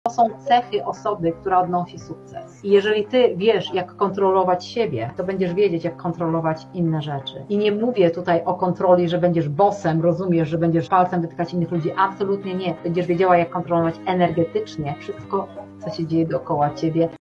To są cechy osoby, która odnosi sukces. I jeżeli ty wiesz, jak kontrolować siebie, to będziesz wiedzieć, jak kontrolować inne rzeczy. I nie mówię tutaj o kontroli, że będziesz bossem, rozumiesz, że będziesz palcem wytykać innych ludzi. Absolutnie nie. Będziesz wiedziała, jak kontrolować energetycznie wszystko, co się dzieje dookoła ciebie.